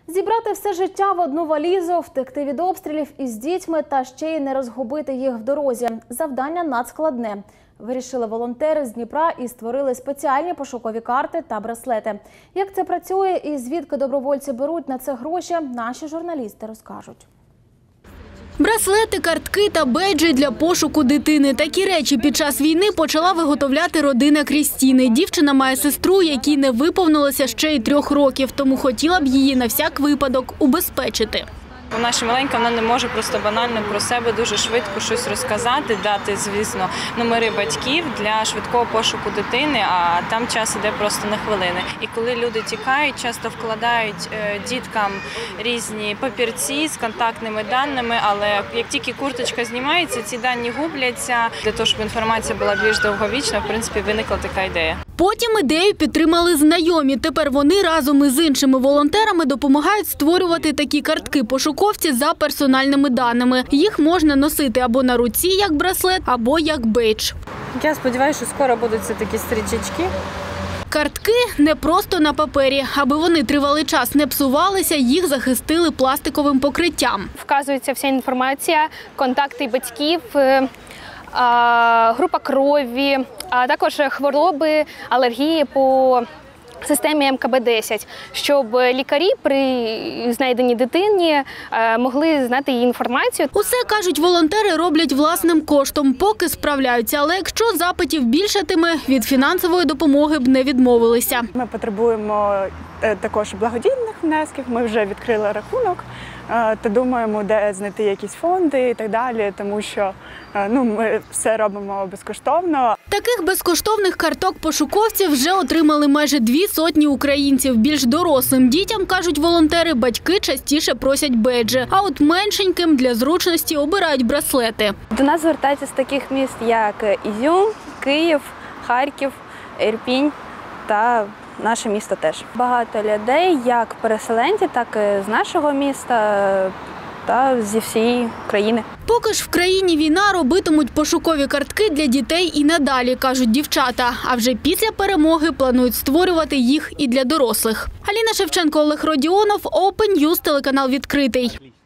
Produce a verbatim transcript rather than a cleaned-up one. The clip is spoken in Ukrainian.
Зібрати все життя в одну валізу, втекти від обстрілів із дітьми та ще й не розгубити їх в дорозі. Завдання надскладне. Вирішили волонтери з Дніпра і створили спеціальні пошукові карти та браслети. Як це працює і звідки добровольці беруть на це гроші, наші журналісти розкажуть. Браслети, картки та бейджі для пошуку дитини. Такі речі під час війни почала виготовляти родина Крістіни. Дівчина має сестру, якій не виповнилося ще й трьох років, тому хотіла б її на всяк випадок убезпечити. Вона ще маленька, вона не може просто банально про себе дуже швидко щось розказати, дати, звісно, номери батьків для швидкого пошуку дитини, а там час іде просто на хвилини. І коли люди тікають, часто вкладають діткам різні папірці з контактними даними, але як тільки курточка знімається, ці дані губляться. Для того, щоб інформація була більш довговічна, в принципі, виникла така ідея. Потім ідею підтримали знайомі. Тепер вони разом із іншими волонтерами допомагають створювати такі картки-пошуковці за персональними даними. Їх можна носити або на руці, як браслет, або як бейдж. Я сподіваюся, що скоро будуть це такі стрічечки. Картки не просто на папері. Аби вони тривалий час не псувалися, їх захистили пластиковим покриттям. Вказується вся інформація, контакти батьків, група крові, а також хвороби, алергії по системі ем ка бе десять, щоб лікарі при знайденні дитині могли знати її інформацію. Усе, кажуть волонтери, роблять власним коштом, поки справляються. Але якщо запитів більшатиме, від фінансової допомоги б не відмовилися. Ми потребуємо також благодійних внесків, ми вже відкрили рахунок та думаємо, де знайти якісь фонди і так далі, тому що ну, ми все робимо безкоштовно. Таких безкоштовних карток-пошуковців вже отримали майже дві сотні українців. Більш дорослим дітям, кажуть волонтери, батьки частіше просять бейджі, а от меншеньким для зручності обирають браслети. До нас звертаються з таких міст, як Ізюм, Київ, Харків, Ірпінь та наше місто теж. Багато людей, як переселенці, так і з нашого міста та зі всієї країни. Поки ж в країні війна, робитимуть пошукові картки для дітей і надалі, кажуть дівчата. А вже після перемоги планують створювати їх і для дорослих. Аліна Шевченко, Олег Родіонов, Open News, телеканал «Відкритий».